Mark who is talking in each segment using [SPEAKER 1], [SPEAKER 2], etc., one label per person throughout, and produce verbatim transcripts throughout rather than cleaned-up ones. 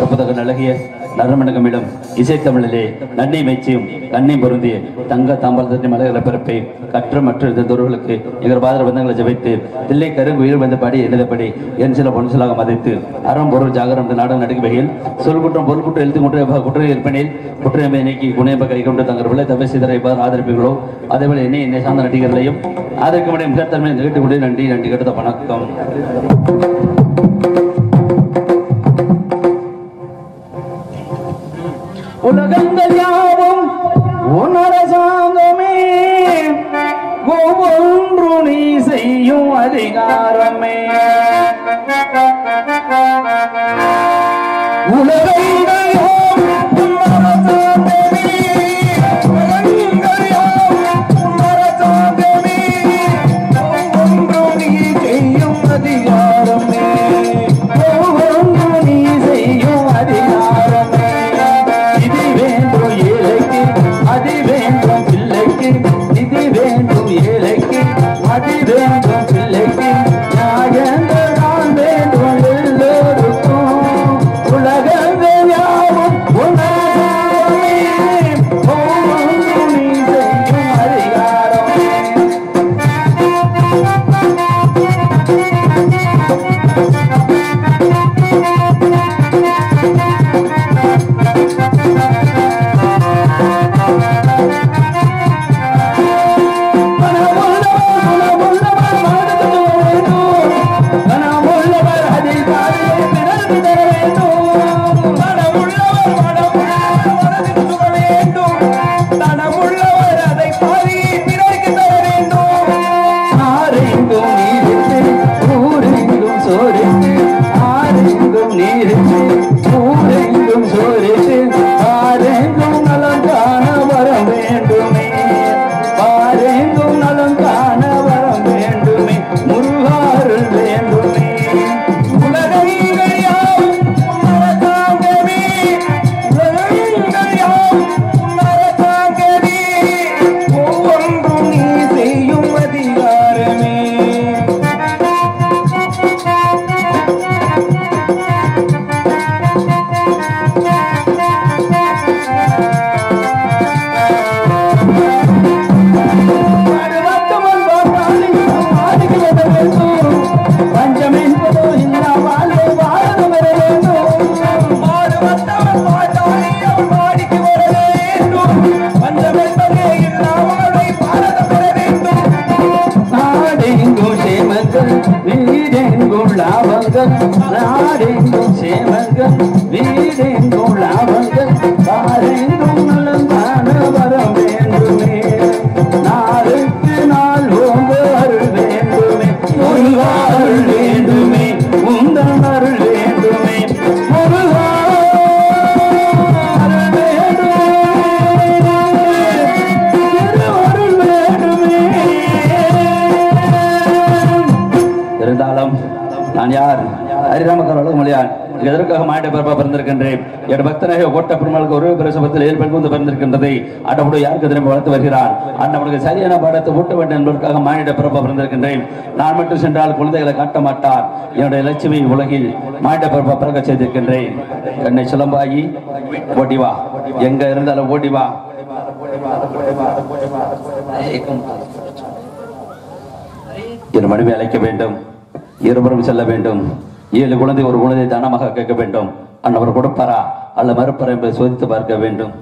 [SPEAKER 1] அற்புதக அழகிய நறுமணகமிடம் இசைத்தமிழிலே நன்னை மெச்சியும் கண்ணை பொருந்திய தங்க தாம்பரத்தின் மலைகளை பிறப்பை கற்று மற்ற தோர்களுக்கு எங்கள் பாதர பந்தங்களை ஜபித்து தில்லை கருங்கு உயிர் வந்தபடி எழுதப்படி என் சில பொன்சலாக மதித்து அறம் பொருள் ஜாகரம் நாடகம் நடிக்கும் வகையில் சொல் குற்றம் பொருள் குற்றம் எழுத்து குற்ற குற்ற இருப்பனில் குற்றமை நீக்கி குணையப்ப கை கொண்டு தங்கள் விளை தவை சிதறை ஆதரிப்புகளோ அதேபோல என்னை என்னை சார்ந்த நடிகர்களையும் அதற்கு முன்னே மிகத்தன்மை கேட்டுக்கொண்டு நன்றி நன்றி கெடுத்த வணக்கம். உலகங்கள் யாவும் உன்னரசாங்கமே ஒவ்வொன்று நீ செய்யும் அதிகாரமே உலகங்கள் யாவும் உன்னரசாங்கமே உலகங்கள் யாவும் உன்னரசாங்கமே ஒவ்வொன்று நீ செய்யும் அதிகாரமே ஒவ்வொன்று நீ செய்யும் அதிகாரமே அது வேண்டும் பிள்ளைக்கு நிதி வேண்டும் ஏழைக்கு அது வேண்டும் பிள்ளைக்கு நியாயங்கள் தான் வேண்டும் எல்லோருக்கும் உலகங்கள் யாவும் உணர்வே ஒவ்வொன்று நீ செய்யும் அதிகாரமே. நாடெங்கும் சேமங்கள் வீடெங்கும் லாபங்கள் காரெங்கும் நலம் காண வர வேண்டுமே நாளுக்கு நாள் ஓங்க அருள் வேண்டுமே முருகா அருள் வேண்டுமே உந்தன் அருள் வேண்டுமே முருகா அருள் வேண்டுமே அருள் வேண்டுமே. இருந்தாலும் நான் யார் ஹரிராமக்கர் அழகுமொழியான் எதற்காக மாண்ட பிறப்பா பிறந்திருக்கின்றேன் என் பக்தனாக கோட்ட பெருமாளுக்கு ஒரு பிரசவத்தில் ஏற்பட்டு வந்து பிறந்திருக்கின்றதை அண்டமுடைய யாருக்கு திரும்ப வளர்த்து வருகிறான் அண்டமுடைய சரியான பாடத்தை ஊட்ட வேண்டும் என்பதற்காக மானிட பிறப்பா பிறந்திருக்கின்றேன். நான் மட்டும் சென்றால் குழந்தைகளை காட்ட மாட்டார் என்னுடைய லட்சுமி உலகில் மானிட பிறப்பா பிறக்க செய்திருக்கின்றேன். என்னை சிலம்பாகி ஓடிவா எங்க இருந்தாலும் ஓடிவா என் மனைவி அழைக்க வேண்டும் இருவரும் செல்ல வேண்டும் ஏழு குழந்தை ஒரு குழந்தை தானமாக கேட்க வேண்டும் அன்னவர் கொடுப்பாரா அல்ல மறுப்பாரா என்பதை சோதித்து பார்க்க வேண்டும்.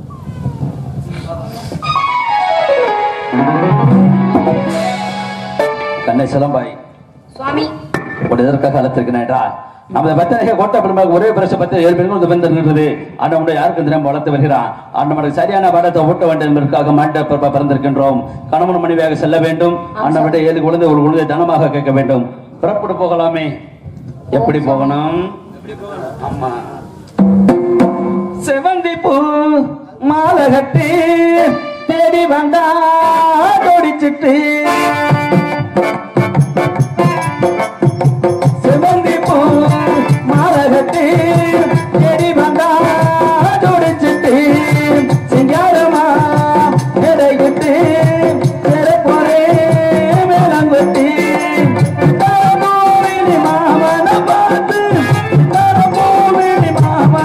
[SPEAKER 1] கண்ணை சிலம்பாய் சுவாமி எதற்காக அழைத்திருக்கிறேன் என்றால் நமது பக்தனாகிய கோட்டை பெருமாள் ஒரே பிரச பத்து ஏழு பேருக்கு வந்து பிறந்திருக்கிறது அண்ணனுடைய யாருக்கு தினம் வளர்த்து வருகிறான் அண்ணனுடைய சரியான பாடத்தை ஊட்ட வேண்டும் என்பதற்காக மாண்ட பிறப்பா பிறந்திருக்கின்றோம். கணவன் மனைவியாக செல்ல வேண்டும் அண்ணனுடைய ஏழு குழந்தை ஒரு குழந்தை தானமாக கேட்க வேண்டும். புறப்பட்டு போகலாமே எப்படி போகணும் அம்மா செவந்தி பூ மாலை கட்டி தேடி வந்தா தொடிச்சிட்டு செவந்தி பூ மாலை கட்டி தேடி வந்தா தொடிச்சிட்டு சிங்காரமா எடைகிட்டு போறே மேலங்கொட்டி மாமன பார்த்து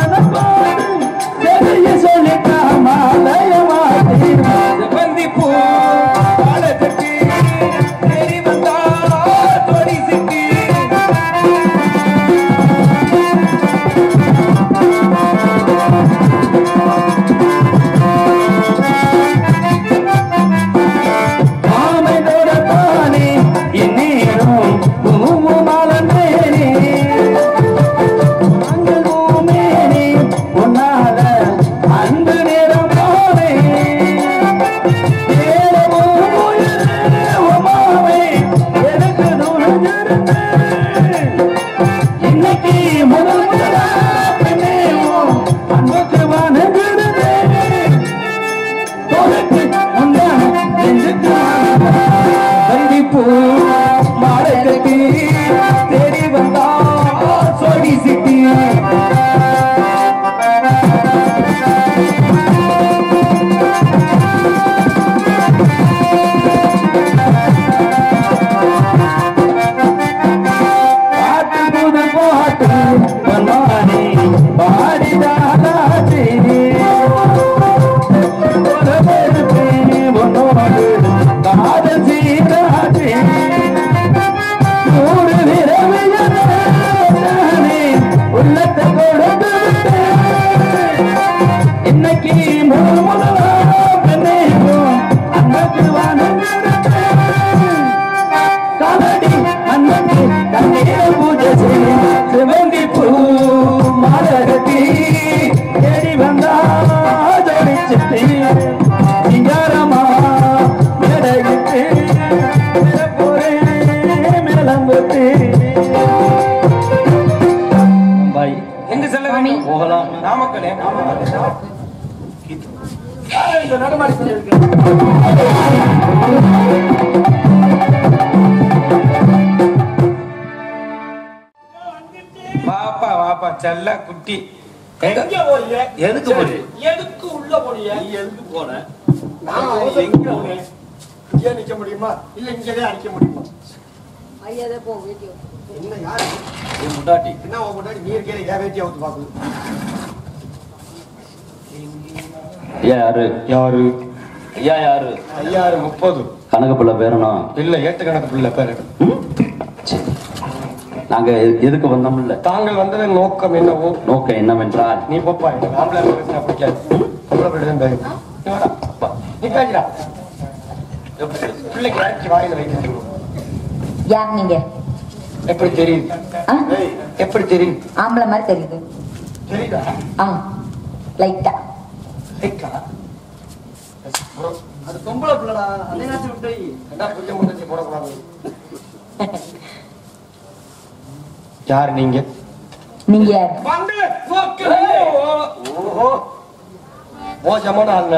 [SPEAKER 1] பாடிதாராஜி காதல் சீராஜி நூறு விரவியானே உள்ளத்தை கொடுத்து இன்னைக்கு முழு முழுவா பெண்ணையும் அன்னைக்கு காலடி அன்னைக்கு கண்ணீர் பூஜை செய்யும் சிவந்தி பூ மாலகத்தி தேடி வந்தா ஜோடிச்சிட்டு சிங்காரமா மேடையிட்டு போரே மேலம்புத்து பாய் எங்க செல்ல வேண்டும் போகலாம் நாமக்கலே இந்த நடமாடி
[SPEAKER 2] வாப்பா வாப்பா செல்ல குட்டி
[SPEAKER 3] எங்க போறீங்க?
[SPEAKER 1] எதுக்கு போறீங்க?
[SPEAKER 3] எதுக்கு உள்ள போறீங்க?
[SPEAKER 1] நீ எதுக்கு போன?
[SPEAKER 3] நான் எங்க போறேன்? இங்கே நிக்க முடியுமா இல்ல இங்கதான் அடிக்க முடியுமா?
[SPEAKER 4] ஐயாதே போ வீடியோ.
[SPEAKER 3] என்ன யாரு?
[SPEAKER 1] என் முட்டாட்டி
[SPEAKER 3] என்ன உன் முன்னாடி நீ இருக்கே ஏன் வேட்டி அவுத்து பாக்குது?
[SPEAKER 1] ஐயா யாரு
[SPEAKER 2] யாரு
[SPEAKER 1] ஐயா யாரு
[SPEAKER 2] ஐயாயிரம் முப்பது
[SPEAKER 1] கணக்கு பிள்ளை பேரனா
[SPEAKER 2] இல்ல ஏட்டு கணக்கு பிள்ளை பேரு
[SPEAKER 1] நாங்க எதுக்கு வந்தோம் இல்ல
[SPEAKER 2] தாங்கள் வந்ததன் நோக்கம் என்னவோ
[SPEAKER 1] நோக்கம் என்னவென்றால்
[SPEAKER 2] நீ போப்பா எனக்கு ஆம்பளை பேசினா பிடிக்காது பொம்பளை பிள்ளைதான் பேரு நீ வாடா, வா. நீ பேசுடா பிள்ளைக்கு இறக்கி வாயில வைக்க
[SPEAKER 4] யார் நீங்க?
[SPEAKER 2] எப்படி தெரியுது
[SPEAKER 4] ஆ?
[SPEAKER 2] எப்படி தெரியுது
[SPEAKER 4] ஆம்பளை மாதிரி தெரியுது.
[SPEAKER 2] தெரியுதா
[SPEAKER 4] ஆ லைட்டா.
[SPEAKER 2] லைக்கா
[SPEAKER 3] அது பொம்பளை பிள்ளடா அந்த நேரத்துல விட்டு
[SPEAKER 2] என்ன புரிய முன்னச்சி போடக்கூடாது யார் நீங்க
[SPEAKER 4] நீங்க யார்?
[SPEAKER 2] வந்து ஓஹோ மோசமான ஆள்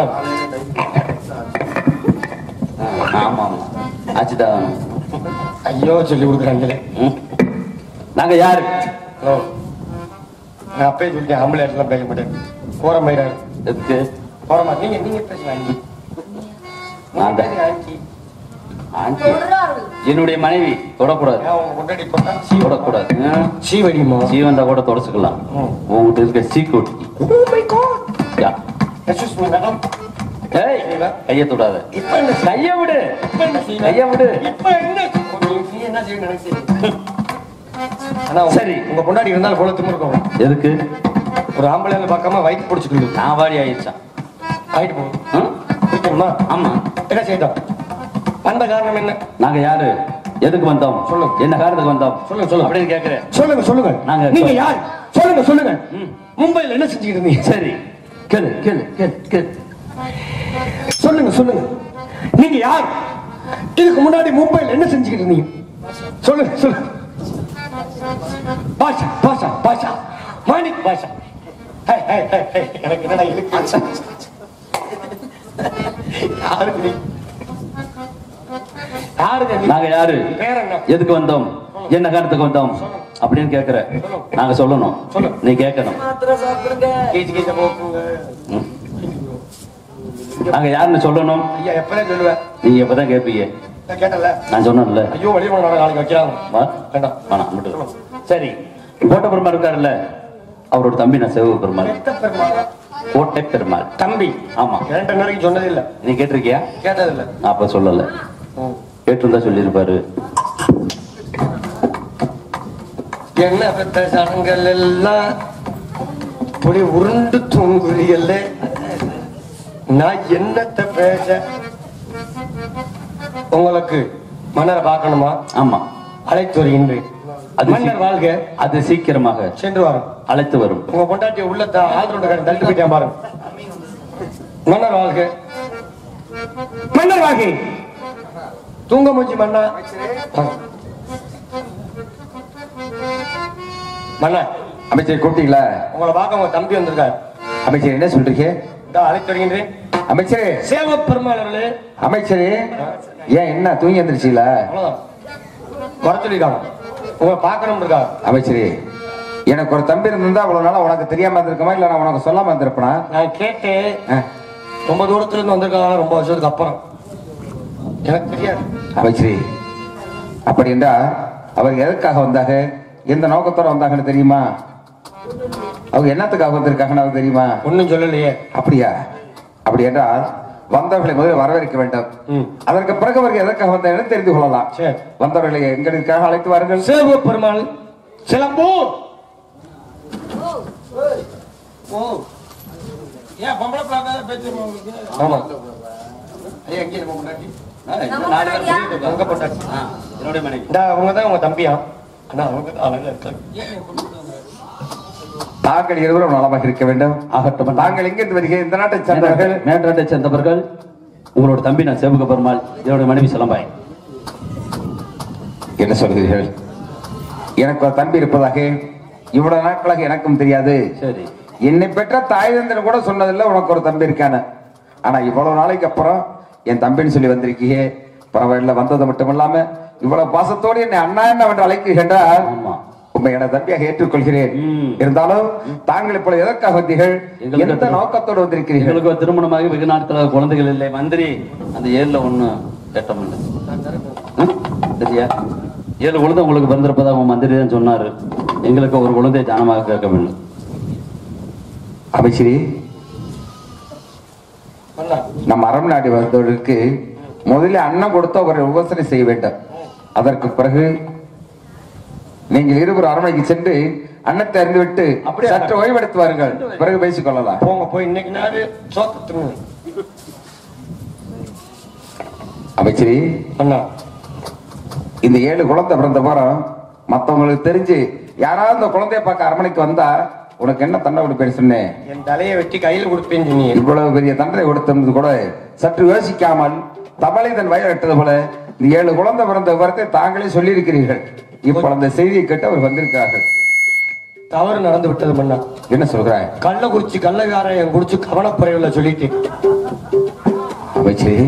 [SPEAKER 1] ஆமா ஆமா ஆச்சுதான்
[SPEAKER 2] ஐயோ சொல்லி கொடுக்குறாங்களே
[SPEAKER 1] ம். நாங்க யாரு
[SPEAKER 2] ஓ நான் அப்பயே சொல்லிட்டேன் ஆம்பளை இடத்துல பேச மாட்டேன் போற மயிராரு
[SPEAKER 1] எதுக்கு
[SPEAKER 2] போறமா நீங்க நீங்க பேசலாம் ஆண்டி
[SPEAKER 1] நான் தான்.
[SPEAKER 2] Aunty
[SPEAKER 1] aunty. என்னுடைய மனைவி தொடக்கூடாது
[SPEAKER 2] ஏன் உங்க முன்னாடி போட்டா சீ
[SPEAKER 1] தொடக்கூடாது ஆ.
[SPEAKER 2] சீ வடிமா
[SPEAKER 1] சீ வந்தா கூட தொடச்சுக்கலாம்
[SPEAKER 2] ம்.
[SPEAKER 1] உங்ககிட்ட இருக்க சீக்கூட்டி
[SPEAKER 2] oh my God
[SPEAKER 1] ya.
[SPEAKER 2] Excuse me madam
[SPEAKER 1] ஏய் கைய தொடாத
[SPEAKER 2] இப்ப என்ன
[SPEAKER 1] கைய விடு
[SPEAKER 2] இப்ப என்ன செய்யணும்
[SPEAKER 1] கைய விடு
[SPEAKER 2] இப்ப என்ன நீ என்ன செய்யணும் எனக்கு தெரியும் ஆனா
[SPEAKER 1] சரி.
[SPEAKER 2] சரி உங்க முன்னாடி இருந்தாலும் போல திமிருக்கும்
[SPEAKER 1] எதுக்கு
[SPEAKER 2] ஒரு ஆம்பளை பார்க்காம வயிற்று பிடிச்சிட்டு
[SPEAKER 1] நான் வாடி ஆயிடுச்சான்
[SPEAKER 2] ஆயிட்டு போகும்
[SPEAKER 1] ம்?
[SPEAKER 2] பிடிக்கணுமா
[SPEAKER 1] ஆமா
[SPEAKER 2] என்ன செய்தோம் அந்த காரணம் என்ன
[SPEAKER 1] நாங்க யாரு எதுக்கு வந்தோம்
[SPEAKER 2] சொல்லு.
[SPEAKER 1] என்ன காரணத்துக்கு வந்தோம்
[SPEAKER 2] சொல்லுங்க, சொல்லுங்க.
[SPEAKER 1] அப்படின்னு கேக்குறேன்
[SPEAKER 2] சொல்லுங்க சொல்லுங்க
[SPEAKER 1] நாங்க-
[SPEAKER 2] நீங்க யார் சொல்லுங்க சொல்லுங்க
[SPEAKER 1] ம்.
[SPEAKER 2] மும்பைல என்ன செஞ்சுக்கிட்டு இருந்தீங்க
[SPEAKER 1] சரி கேளு கேளு கேளு கேளு
[SPEAKER 2] சொல்லுங்க சொல்லுங்க நீங்க யார் இதுக்கு முன்னாடி மும்பைல என்ன செஞ்சுக்கிட்டு இருந்தீங்க சொல்லுங்க சொல்லுங்க பாஷா பாஷா பாஷா மாணிக் பாஷா ஹே, ஹே, ஹே, ஹே, எனக்கு என்னடா இருக்கு யாருக்கு நீ யாருங்க நீ?
[SPEAKER 1] நாங்க யாரு
[SPEAKER 2] பேர் என்ன
[SPEAKER 1] எதுக்கு வந்தோம் என்ன காரணத்துக்கு வந்தோம் அப்படின்னு கேக்குற நாங்க சொல்லணும்
[SPEAKER 2] சொல்லு.
[SPEAKER 1] நீ கேட்கணும்
[SPEAKER 3] மாத்திரை சாப்பிடுங்க
[SPEAKER 2] கீச்சு கீச்ச போக்குங்க
[SPEAKER 1] ம். நாங்க யாருன்னு சொல்லணும்
[SPEAKER 2] ஐயா எப்பதான் சொல்லுவேன்
[SPEAKER 1] நீங்க எப்பதான் கேட்பீங்க
[SPEAKER 2] நான் கேட்டல
[SPEAKER 1] நான் சொன்னேன்ல
[SPEAKER 2] ஐயோ வெளியே போன நாளைக்கு வைக்கிறாங்க
[SPEAKER 1] வா.
[SPEAKER 2] வேண்டாம்
[SPEAKER 1] வேணாம் மட்டும் சரி கோட்டை பெருமாள் இருக்காருல்ல அவரோட தம்பி நான் சிவ பெருமாள்
[SPEAKER 2] எத்த பெருமாள்
[SPEAKER 1] கோட்டை பெருமாள்
[SPEAKER 2] தம்பி
[SPEAKER 1] ஆமா
[SPEAKER 2] ரெண்டு நேரம் சொன்னது இல்ல
[SPEAKER 1] நீ கேட்டிருக்கியா
[SPEAKER 2] கேட்டது இல்ல
[SPEAKER 1] நான் அப்ப சொல்லல கேட்டிருந்தா சொல்லியிருப்பாரு
[SPEAKER 2] என்ன பெற்ற சனங்கள் எல்லாம் இப்படி உருண்டு தூங்குறியல்ல நான் என்னத்த பேச உங்களுக்கு மன்னரை பார்க்கணுமா
[SPEAKER 1] ஆமா
[SPEAKER 2] அழைத்து வருகின்றேன்
[SPEAKER 1] அது
[SPEAKER 2] மன்னர்
[SPEAKER 1] சீ-
[SPEAKER 2] வாழ்க
[SPEAKER 1] அது சீக்கிரமாக
[SPEAKER 2] சென்று வரும்
[SPEAKER 1] அழைத்து வரும்
[SPEAKER 2] உங்க பொண்டாட்டி உள்ளத்த ஆதரவு கடை தள்ளிட்டு போயிட்டேன் பாருங்க மன்னர் வாழ்க மன்னர் வாழ்க தூங்க மூஞ்சி மன்னா மன்னா
[SPEAKER 5] அமைச்சர் கூப்பிட்டீங்களா?
[SPEAKER 2] உங்களை பார்க்க உங்க தம்பி வந்திருக்காரு
[SPEAKER 5] அமைச்சர் என்ன சொல்றீங்க?
[SPEAKER 2] இதோ அழைத்து வருகின்றேன்
[SPEAKER 5] அமைச்சரே
[SPEAKER 2] சேவ பெருமாள் அவர்களே
[SPEAKER 5] அமைச்சரே ஏன் என்ன தூங்கி வந்துருச்சீங்களா?
[SPEAKER 2] அவ்வளவுதான் வர சொல்லிருக்காங்க உங்களை பார்க்கணும் இருக்காங்க
[SPEAKER 5] அமைச்சரே எனக்கு ஒரு தம்பி இருந்தா அவ்வளவு நாளா உனக்கு தெரியாம இருந்திருக்குமா இல்ல நான் உனக்கு சொல்லாம இருந்திருப்பனா?
[SPEAKER 2] நான் கேட்டேன்
[SPEAKER 5] ஆ,
[SPEAKER 2] ரொம்ப தூரத்துல இருந்து வந்திருக்காங்க ரொம்ப வருஷத்துக்கு அப்புறம் எனக்கு தெரியாது
[SPEAKER 5] அமைச்சரே அப்படி என்றா அவர் எதற்காக வந்தாங்க எந்த நோக்கத்தோட வந்தாங்கன்னு தெரியுமா? அவங்க என்னத்துக்காக வந்திருக்காங்கன்னு தெரியுமா?
[SPEAKER 2] ஒன்னும் சொல்லலையே.
[SPEAKER 5] அப்படியா? அப்படி என்றால் வந்தவர்களை முதலில் வரவேற்க வேண்டும். அதற்கு பிறகு அவர்கள் எதற்காக வந்தார்கள் தெரிந்து கொள்ளலாம். வந்தவர்களை எங்களுக்காக அழைத்து வாருங்கள்.
[SPEAKER 2] சேவ பெருமாள் சிலம்பு. ஏன் பொம்பளை பிள்ளை பேச்சு? ஆமா ஐயா, எங்கே நம்ம முன்னாடி அங்க போட்டாச்சு. என்னுடைய மனைவி அவங்க தான் உங்க தம்பியா? ஆனா அவங்க அழகா இருக்காங்க.
[SPEAKER 5] தாங்கள் இருவரும் நலமாக இருக்க வேண்டும். ஆகட்டும். தாங்கள் எங்கிருந்து வருகிறீர்கள்? இந்த நாட்டை சேர்ந்தவர்கள்.
[SPEAKER 1] மேற்றாட்டை சேர்ந்தவர்கள். உங்களோட தம்பி நான் சேவக பெருமாள், என்னுடைய மனைவி சிலம்பாய்.
[SPEAKER 5] என்ன சொல்கிறீர்கள்? எனக்கு ஒரு தம்பி இருப்பதாக இவ்வளவு நாட்களாக எனக்கும் தெரியாது.
[SPEAKER 1] சரி,
[SPEAKER 5] என்னை பெற்ற தாய் தந்தன் கூட சொன்னதில்லை உனக்கு ஒரு தம்பி இருக்கான. ஆனா இவ்வளவு நாளைக்கு அப்புறம் என் தம்பின்னு சொல்லி வந்திருக்கீங்க. பரவாயில்ல, வந்தது மட்டும் இல்லாம இவ்வளவு பாசத்தோடு என்னை அண்ணா என்ன என்று அழைக்கிறீர்கள். உண்மை என தம்பியாக ஏற்றுக்கொள்கிறேன். இருந்தாலும் தாங்கள் இப்பொழுது எதற்காக வந்தீர்கள்? எந்த நோக்கத்தோடு வந்திருக்கிறீர்கள்?
[SPEAKER 1] எங்களுக்கு திருமணமாகி வெகு நாட்களாக குழந்தைகள் இல்லை. மந்திரி அந்த ஏழுல ஒண்ணு கேட்டோம் சரியா? ஏழு குழந்தை உங்களுக்கு பிறந்திருப்பதாக மந்திரி தான் சொன்னாரு. எங்களுக்கு ஒரு குழந்தை தானமாக கேட்க வேண்டும்.
[SPEAKER 5] அமைச்சரி, நம்ம அரண்நாடு வந்தவர்களுக்கு முதலில் அன்னம் கொடுத்து அவரை உபசனை செய்ய வேண்டும். அதற்கு பிறகு நீங்கள் இருவர் அரண்மனைக்கு சென்று அன்னத்தை அறிந்துவிட்டு சற்று ஓய்வெடுத்து வாருங்கள். பிறகு பேசிக் கொள்ளலாம்.
[SPEAKER 2] போங்க, போய் இன்னைக்கு நாடு சோத்து.
[SPEAKER 5] அமைச்சரி, இந்த ஏழு குழந்தை பிறந்த போறோம் மத்தவங்களுக்கு தெரிஞ்சு யாராவது இந்த குழந்தைய பார்க்க அரண்மனைக்கு வந்தா உனக்கு என்ன தண்டனை கொடுப்பேன்னு சொன்னேன்.
[SPEAKER 2] என் தலையை வெட்டி கையில கொடுப்பேன்னு சொன்னீங்க.
[SPEAKER 5] இவ்வளவு பெரிய தண்டனை கொடுத்தது கூட சற்று யோசிக்காமல் தமிழை தன் வயல் எட்டது போல இந்த ஏழு குழந்தை பிறந்த விவரத்தை தாங்களே சொல்லி இருக்கிறீர்கள். இப்போ அந்த செய்தியை கேட்டு அவர் வந்திருக்கிறார்கள்.
[SPEAKER 2] தவறு நடந்து விட்டது மன்னா.
[SPEAKER 5] என்ன சொல்றாய்?
[SPEAKER 2] கள்ள குறிச்சி கள்ளக்காரன் குடிச்சு கவனக்குறைவுல சொல்லிட்டு
[SPEAKER 5] அமைச்சரே,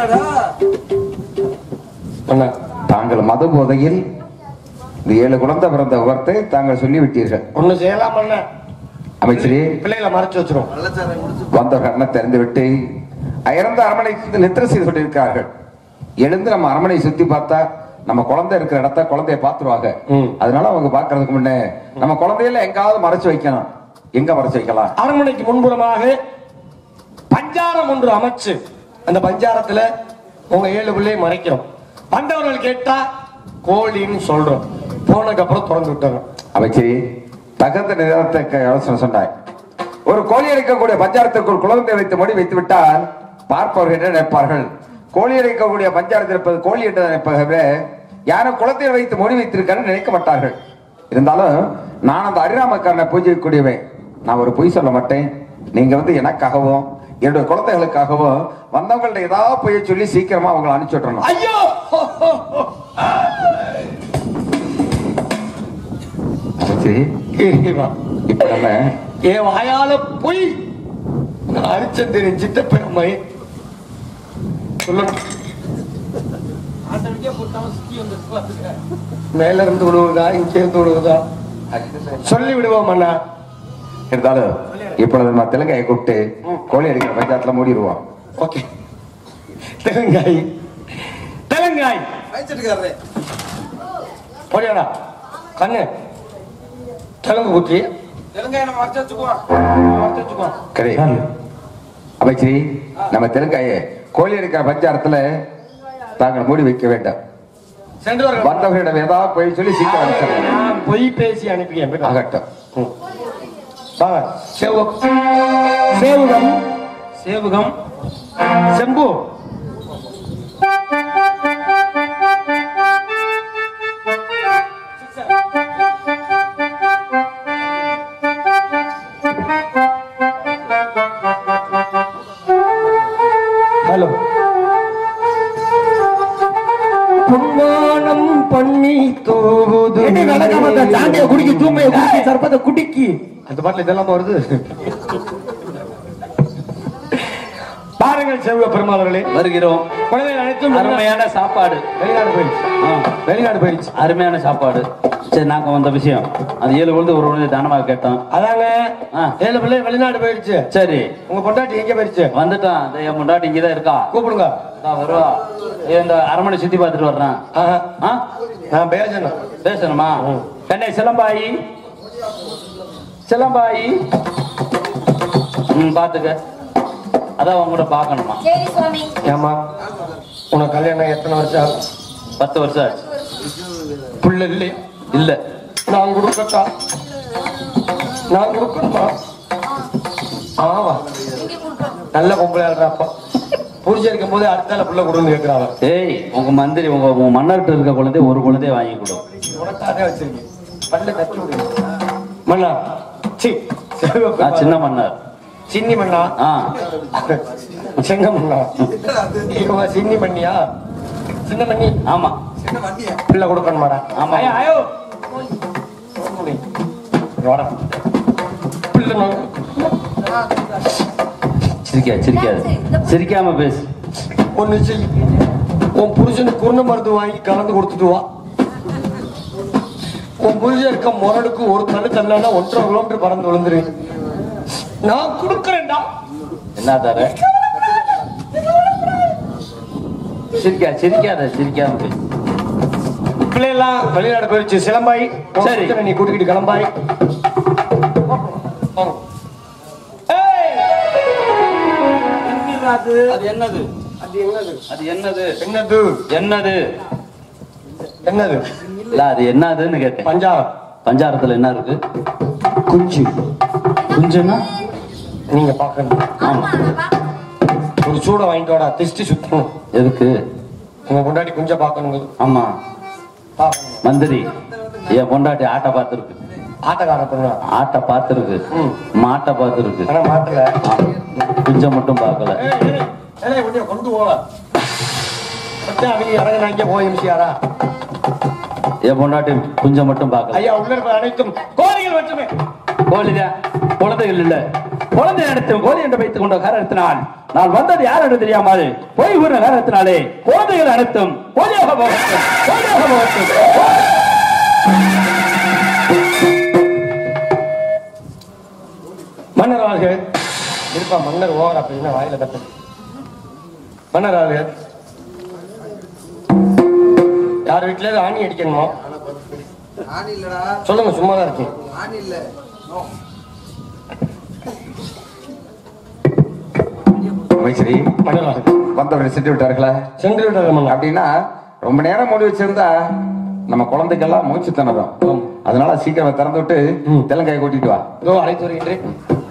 [SPEAKER 5] தாங்கள் மது போதையில் இந்த ஏழு குழந்தை பிறந்த விவரத்தை தாங்கள் சொல்லிவிட்டீர்கள்.
[SPEAKER 2] ஒண்ணு செய்யலாம் மன்னா.
[SPEAKER 5] அமைச்சரே,
[SPEAKER 2] பிள்ளைகளை மறைச்சு வச்சிரும்.
[SPEAKER 5] வந்தவர்கள் என்ன தெரிந்து விட்டு இறந்த அரண்மனைக்கு நித்திரை செய்து கொண்டிருக்கிறார்கள். எழுந்து நம்ம அரண்மனை சுத்தி பார்த்தா நம்ம குழந்தை இருக்கிற இடத்த குழந்தைய பாத்துருவாங்க. அதனால அவங்க பாக்குறதுக்கு முன்னே நம்ம குழந்தையில எங்காவது மறைச்சு வைக்கணும். எங்க மறைச்சு வைக்கலாம்?
[SPEAKER 2] அரண்மனைக்கு முன்புறமாக பஞ்சாரம் ஒன்று அமைச்சு அந்த பஞ்சாரத்துல உங்க ஏழு பிள்ளையை மறைக்கிறோம். வந்தவர்கள் கேட்டா கோழின்னு சொல்றோம். போனதுக்கு அப்புறம் திறந்து விட்டாங்க.
[SPEAKER 5] அமைச்சரி, தகுந்த நிலத்தை யோசனை சொன்னாய். ஒரு கோழி அடைக்கக்கூடிய பஞ்சாரத்திற்குள் குழந்தை வைத்து மொழி வைத்து விட்டால் பார்ப்பவர்கள் என்ன நினைப்பார்கள்? கோழி அடைக்கக்கூடிய பஞ்சாரத்தில் இருப்பது கோழி என்று நினைப்பதை யாரும் குளத்தில் வைத்து மொழி வைத்திருக்காரு நினைக்க மாட்டார்கள். இருந்தாலும் நான் அந்த அரிராமக்காரனை பூஜைக்கூடியவன். நான் ஒரு பொய் சொல்ல மாட்டேன். நீங்க வந்து எனக்காகவும் என்னுடைய குழந்தைகளுக்காகவும் வந்தவங்கள்ட்ட ஏதாவது பொய்ய சொல்லி சீக்கிரமா அவங்களை அனுப்பிச்சு விட்டுறணும்.
[SPEAKER 2] ஐயோ,
[SPEAKER 5] இப்ப நம்ம
[SPEAKER 2] என் வாயால பொய் அரிச்சந்திரன் சித்தப்பெருமை சொல்லணும். மேல இருந்து விடுவதா இங்க இருந்து விடுவதா சொல்லி விடுவோம் அண்ணா.
[SPEAKER 5] இருந்தாலும் இப்பொழுது நம்ம தெலுங்காயை கூப்பிட்டு கோழி அடிக்கிற பஞ்சாயத்துல மூடிடுவோம்.
[SPEAKER 2] ஓகே. தெலுங்காய் தெலுங்காய் போடியாடா கண்ணு தெலுங்கு குத்தி
[SPEAKER 5] அமைச்சரி, நம்ம தெலுங்காயை கோழி அடிக்கிற பஞ்சாரத்துல தாங்கள் மூடி வைக்க வேண்டாம். வந்தவர்களிடம் ஏதாவது பொய் சொல்லி சீக்கிரம் அனுப்பிச்சிடலாம்.
[SPEAKER 2] பொய் பேசி அனுப்பி
[SPEAKER 5] ஆகட்டும்.
[SPEAKER 2] சேவுகம் சேவுகம் செம்பு ஹலோ பொன்மானம் பண்ணி தோகுது தாண்டிய குடிக்கி தூமைய குடிக்கி சர்பத்தை குடிக்கி அந்த பாட்டில் இதெல்லாம் வருது. பாருங்கள் செல்வ பெருமாளர்களே,
[SPEAKER 1] வருகிறோம்.
[SPEAKER 2] குழந்தைகள் அனைத்தும்
[SPEAKER 1] அருமையான சாப்பாடு.
[SPEAKER 2] வெளிநாடு போயிடுச்சு. வெளிநாடு போயிடுச்சு.
[SPEAKER 1] அருமையான சாப்பாடு. சரி, நாங்க வந்த விஷயம் அது ஏழு குழந்தை ஒரு குழந்தை தானமாக கேட்டோம்.
[SPEAKER 2] அதாங்க ஏழு பிள்ளை வெளிநாடு போயிடுச்சு.
[SPEAKER 1] சரி,
[SPEAKER 2] உங்க பொண்டாட்டி எங்க போயிடுச்சு?
[SPEAKER 1] வந்துட்டான். என் முண்டாட்டி இங்கதான் இருக்கா.
[SPEAKER 2] கூப்பிடுங்க.
[SPEAKER 1] வருவா. இந்த அரண்மனை சுத்தி பார்த்துட்டு வர்றேன்.
[SPEAKER 2] நான் பேசணும்.
[SPEAKER 1] பேசணுமா? கண்ணை சிலம்பாயி செல்லம்பாயி ம் பாத்துக்க அதான் அவங்க கூட பார்க்கணுமா
[SPEAKER 4] சரி சுவாமி.
[SPEAKER 2] ஏமா உனக்கு கல்யாணம் எத்தனை வருஷம் ஆகும்?
[SPEAKER 1] பத்து வருஷம் ஆச்சு
[SPEAKER 2] புள்ள இல்லையா?
[SPEAKER 1] இல்ல
[SPEAKER 2] நான் கொடுக்கட்டா? நான் கொடுக்கணுமா? ஆமா நல்ல பொம்பளை ஆடுறாப்பா. புரிஞ்சு இருக்கும் போது அடுத்தால புள்ள கொடுன்னு கேட்கிறாங்க.
[SPEAKER 1] ஏய் உங்க மந்திரி உங்க உங்க மன்னர்கிட்ட இருக்க குழந்தை ஒரு குழந்தைய வாங்கி கொடு.
[SPEAKER 2] உனக்காக வச்சிருக்கேன். பல்ல தச்சு விடுங்க. மன்னா சி
[SPEAKER 1] ஆ, சின்ன மன்னர்
[SPEAKER 2] சின்னி மண்ணா?
[SPEAKER 1] ஆ
[SPEAKER 2] சின்ன மண்ணா? இவன் சின்னி மண்ணியா? சின்ன மண்ணி?
[SPEAKER 1] ஆமா
[SPEAKER 2] பிள்ளை கொடுக்கணுமாடா?
[SPEAKER 1] ஆமா.
[SPEAKER 2] ஐயா, ஐயோ வாடா. பிள்ளை நான்
[SPEAKER 1] சிரிக்கா சிரிக்காது சிரிக்காம பேசு.
[SPEAKER 2] ஒண்ணு செய். உன் புருஷனுக்கு குருண மருந்து வாங்கி கலந்து கொடுத்துட்டு வா. உன் புருஷன் இருக்க முரடுக்கு ஒரு தள்ளு தள்ளனா ஒன்றரை கிலோமீட்டர் பறந்து விழுந்துரு. நான் கொடுக்கறேன்டா.
[SPEAKER 1] என்ன தர சிரிக்கா சிரிக்காத சிரிக்காம பேசு.
[SPEAKER 2] பிள்ளையெல்லாம் வெளிநாடு போயிடுச்சு. சிலம்பாய்
[SPEAKER 1] சரி.
[SPEAKER 2] நீ கூட்டிக்கிட்டு கிளம்பாய். ஏய்!
[SPEAKER 1] அது என்னது
[SPEAKER 2] அது என்னது?
[SPEAKER 1] அது என்னது
[SPEAKER 2] என்னது?
[SPEAKER 1] என்னது
[SPEAKER 2] என்னது?
[SPEAKER 1] இல்ல அது என்னதுன்னு கேட்டேன்.
[SPEAKER 2] பஞ்சாரம்.
[SPEAKER 1] பஞ்சாரத்துல என்ன இருக்கு?
[SPEAKER 2] குஞ்சு.
[SPEAKER 1] குஞ்சுன்னா
[SPEAKER 2] நீங்க பாக்கணும்.
[SPEAKER 1] ஆமா
[SPEAKER 2] ஒரு சூட வாங்கிட்டு வாடா. திஷ்டி சுத்தணும்.
[SPEAKER 1] எதுக்கு?
[SPEAKER 2] உங்க கொண்டாடி குஞ்ச பாக்கணும்.
[SPEAKER 1] ஆமா
[SPEAKER 2] பாக்கணும்.
[SPEAKER 1] மந்திரி என் பொண்டாட்டி ஆட்டை பார்த்துருக்கு.
[SPEAKER 2] ஆட்டக்கார பொண்ணா?
[SPEAKER 1] ஆட்டை பார்த்துருக்கு
[SPEAKER 2] ம்.
[SPEAKER 1] மாட்டை பார்த்துருக்கு.
[SPEAKER 2] ஆனா மாட்டல.
[SPEAKER 1] குஞ்ச மட்டும் பார்க்கல.
[SPEAKER 2] கொஞ்சம் கொண்டு போல அவங்க இறங்க இங்கே போய் எம்சியாரா?
[SPEAKER 1] என் பொண்டாட்டி குஞ்ச மட்டும் பார்க்கல.
[SPEAKER 2] ஐயா உள்ள இருப்ப அனைத்தும் கோழிகள் மட்டுமே.
[SPEAKER 1] கோழிதான் குழந்தைகள் இல்ல. குழந்தை அனைத்தும் கோழி என்று வைத்துக் கொண்ட காரணத்தினால் நான் வந்தது யார் என்று தெரியாமல் போய் கூறின காரணத்தினாலே குழந்தைகள் அனைத்தும் கோழியாக போகட்டும் கோழியாக போகட்டும்.
[SPEAKER 2] மன்னராக இருப்பா. மன்னர் ஓவர் அப்படின்னா வாயில தப்பு. மன்னராக யார் வீட்டுல ஆணி அடிக்கணுமா? சொல்லுங்க. சும்மாதான் இருக்கேன்.
[SPEAKER 5] அமைச்சரி
[SPEAKER 2] மன்னராக
[SPEAKER 5] வந்தவர்கள் சென்று விட்டார்களா?
[SPEAKER 2] சென்று விட்டார்கள் மன்னர்.
[SPEAKER 5] அப்படின்னா ரொம்ப நேரம் மூடி வச்சிருந்தா நம்ம குழந்தைக்கெல்லாம் மூச்சு திணறும். அதனால சீக்கிரம் திறந்து விட்டு தெலங்காயை கூட்டிட்டு வா.
[SPEAKER 2] இதோ அழைத்து வருகின்றேன்.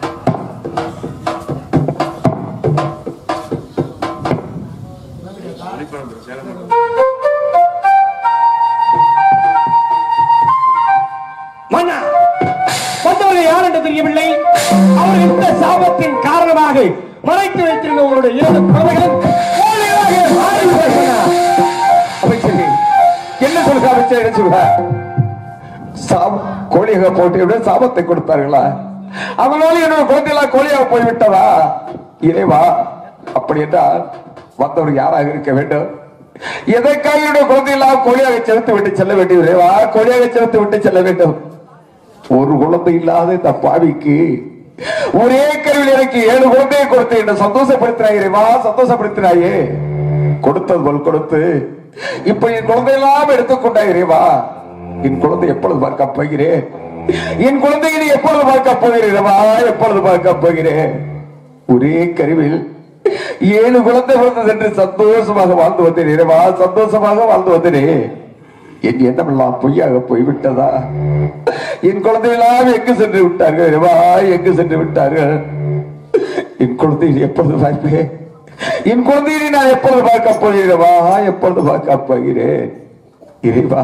[SPEAKER 2] மன்னா வந்தவர்கள் யார் என்று தெரியவில்லை. அவர் இந்த சாபத்தின் காரணமாக மறைத்து வைத்திருந்த உங்களுடைய இரண்டு குழந்தைகளும் கோழிகளாக மாறிவிட்டன.
[SPEAKER 5] அமைச்சரி என்ன சொல்லுங்க? அமைச்சர் என்ன சொல்லுங்க? சாப கோழியாக போட்டு விட சாபத்தை கொடுத்தார்களா? அவனால என்னோட குழந்தைகளா கோழியாக போய்விட்டதா? இறைவா, அப்படி என்றால் வந்தவர் யாராக இருக்க வேண்டும்? எதற்காக என்னுடைய குழந்தைகளாக கோழியாக செலுத்தி விட்டு செல்ல வேண்டும்? இறைவா, கோழியாக செலுத்தி விட்டு செல்ல வேண்டும். ஒரு குழந்தை இல்லாத இந்த பாவிக்கு ஒரே கருவில் எனக்கு ஏழு குழந்தையை கொடுத்து என்ன சந்தோஷப்படுத்தினாய் இறைவா, சந்தோஷப்படுத்தினாயே. கொடுத்தது போல் கொடுத்து இப்ப என் குழந்தையெல்லாம் எடுத்துக்கொண்டாய் இறைவா. என் குழந்தை எப்பொழுது பார்க்க போகிறேன்? என் குழந்தையை எப்பொழுது பார்க்க போகிறேன் இறைவா? எப்பொழுது பார்க்க போகிறேன்? ஒரே கருவில் ஏழு குழந்தை பிறந்தது என்று சந்தோஷமாக வாழ்ந்து வந்தேன் இறைவா, சந்தோஷமாக வாழ்ந்து வந்தேன். என் எண்ணமெல்லாம் பொய்யாக போய்விட்டதா? என் குழந்தைகளாம் எங்கு சென்று விட்டார்கள் இறைவா? எங்கு சென்று விட்டார்கள்? என் குழந்தையை எப்பொழுது பார்ப்பேன்? என் குழந்தையை நான் எப்பொழுது பார்க்க போகிறேவா? எப்பொழுது பார்க்க போகிறேன் இறைவா?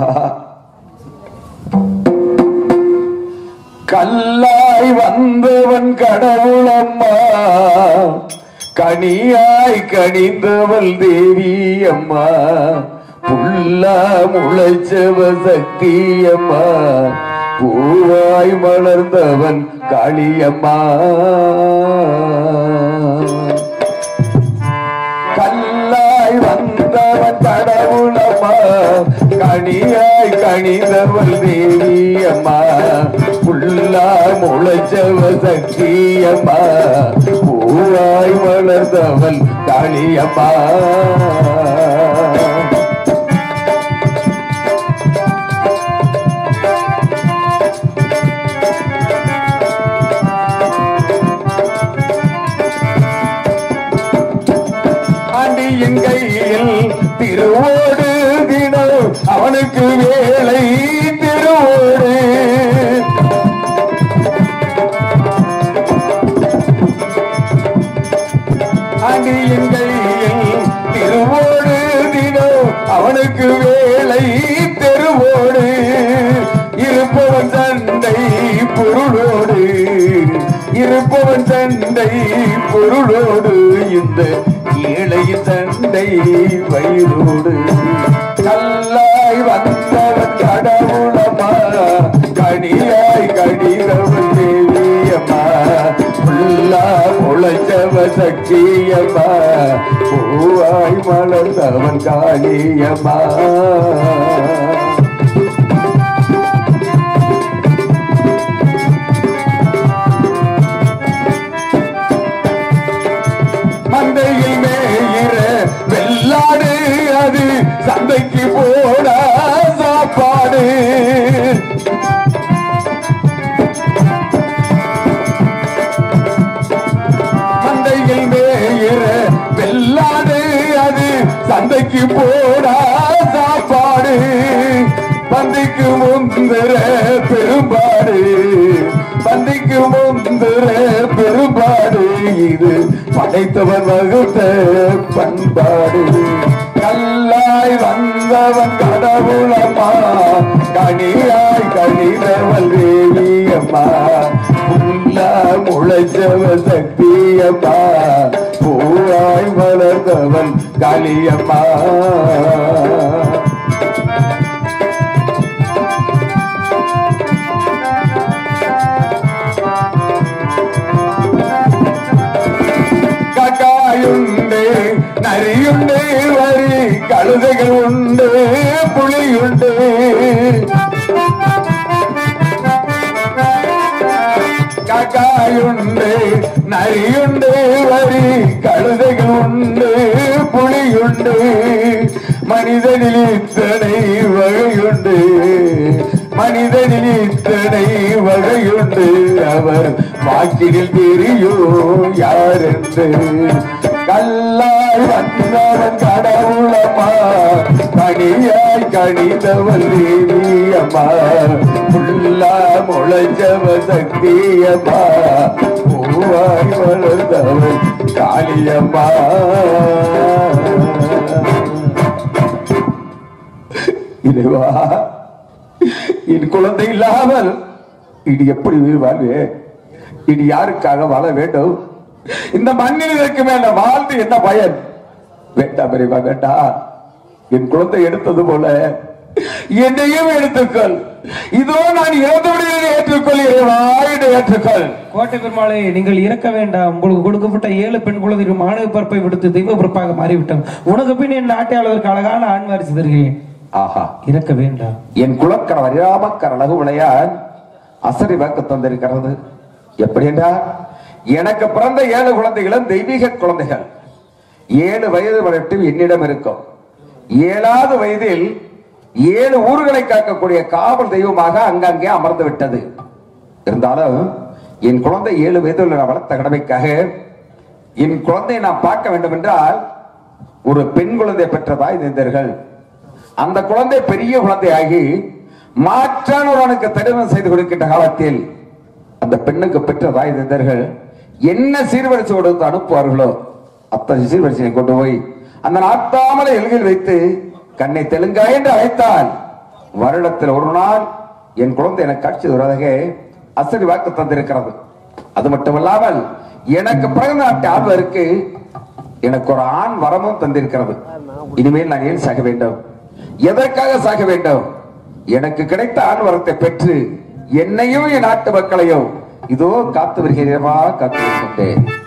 [SPEAKER 5] கல்லாய் வந்தவன் கடவுளம்மா, கனியாய் கனிந்தவள் தேவி அம்மா, புல்லா முளைச்சவ சக்தி அம்மா, பூவாய் மலர்ந்தவன் காளியம்மா. கல்லாய் வந்தவன் கடவுளம்மா, கனியாய் கனிந்தவள் தேவி அம்மா, புல்லா முளைச்சவ சக்தி அம்மா, பூவாய் மலர்ந்தவள் காளியம்மா. என் கையில் திருவோடு தினம் அவனுக்கு வேலை திருவோடு அடியின் கையில் திருவோடு தினம் அவனுக்கு வேலை தெருவோடு இருப்பவன் சண்டை பொருளோடு இருப்பவன் சண்டை பொருளோடு இந்த ஏழை சண்டை வயிறோடு கல்லாய் வந்தவன் கடவுளமா கனியாய் கடிதவன் தேவியம்மா புல்லா முளைச்சவ சக்கியம்மா பூவாய் மலர்ந்தவன் காளியம்மா மந்தையில் மேயிற வெள்ளாடு அது சந்தைக்கு போட சாப்பாடு மந்தையில் மேயிற வெள்ளாடு அது சந்தைக்கு போட சாப்பாடு பந்திக்கு முந்திர பெரும்பாடு பந்திக்கு முந்திர பெரும்பாடு இது படைத்தவன் வகுத்த பண்பாடு கல்லாய் வந்தவன் கடவுளம்மா கனியாய் கணிதவன் தேவியம்மா புல்லா முளைச்சவ சக்தியம்மா பூவாய் வளர்ந்தவன் காளியம்மா காக்காயுண்டு நரியுண்டு வரி கழுதைகள் உண்டு புலியுண்டு காக்காயுண்டு நரியுண்டு வரி கழுதைகள் உண்டு புலியுண்டு மனிதனில் இத்தனை வகையுண்டு மனிதனில் இத்தனை வகையுண்டு அவர் வாக்கினில் தெரியும் யார் என்று கல்லாய் வந்தவன் கடவுளம்மா கனியாய் கணிதவன் தேவியம்மா புல்லா முளைச்சவ சக்தியம்மா பூவாய் வளர்ந்தவன் காளியம்மா இறைவா என் குழந்தை இல்லாமல் இது எப்படி உயிர் வாழ்வே இது யாருக்காக வாழ வேண்டும் இந்த மண்ணில் இதற்கு மேல வாழ்ந்து என்ன பயன் வேண்டாம் இறைவா வேண்டாம் என் குழந்தை எடுத்தது போல என்னையும் எடுத்துக்கொள் இதோ நான் இறந்து விடுகிறேன் ஏற்றுக்கொள் இறைவா என்னை ஏற்றுக்கொள்
[SPEAKER 6] கோட்டை பெருமாளே நீங்கள் இறக்க வேண்டாம் உங்களுக்கு கொடுக்கப்பட்ட ஏழு பெண் குழந்தைகள் மாணவ பிறப்பை விடுத்து தெய்வ பிறப்பாக மாறிவிட்டோம் உனக்கு பின் என் நாட்டை அளவிற்கு அழகான ஆண் வாரிசு தருகிறேன்
[SPEAKER 5] ஆஹா
[SPEAKER 6] இறக்க வேண்டாம்
[SPEAKER 5] என் குலக்கணவர் இராமக்கர் அழகு விளையான் அசரி வாக்கு தந்திருக்கிறது எப்படி என்றால் எனக்கு பிறந்த ஏழு குழந்தைகளும் தெய்வீக குழந்தைகள் ஏழு வயது வரைக்கும் என்னிடம் இருக்கும் ஏழாவது வயதில் ஏழு ஊர்களை காக்கக்கூடிய காவல் தெய்வமாக அங்கங்கே அமர்ந்து விட்டது இருந்தாலும் என் குழந்தை ஏழு வயதில் நான் வளர்த்த கடமைக்காக என் குழந்தையை நான் பார்க்க வேண்டும் என்றால் ஒரு பெண் குழந்தை பெற்றதாய் இருந்தீர்கள் அந்த குழந்தை பெரிய குழந்தையாகி மாற்றானவனுக்கு திருமணம் செய்து கொடுக்கின்ற காலத்தில் அந்த பெண்ணுக்கு பெற்றதாய் இருந்தீர்கள் என்ன சீர்வரிசை கொடுத்து அனுப்புவார்களோ அத்தனை சீர்வரிசையை கொண்டு போய் அந்த நாட்டாமலை எல்கையில் வைத்து கண்ணை தெலுங்கா என்று அழைத்தால் வருடத்தில் ஒரு நாள் என் குழந்தை எனக்கு காட்சி தருவதாக அசரி வாக்கு தந்திருக்கிறது அது மட்டுமல்லாமல் எனக்கு பிறந்த நாட்டு ஆழ்வருக்கு எனக்கு ஒரு ஆண் வரமும் தந்திருக்கிறது இனிமேல் நான் ஏன் சாக வேண்டும் எதற்காக சாக வேண்டும் எனக்கு கிடைத்த ஆண் வரத்தை பெற்று என்னையும் என் நாட்டு மக்களையும் இதோ காத்து வருகிறேவா காத்து வருகின்றேன்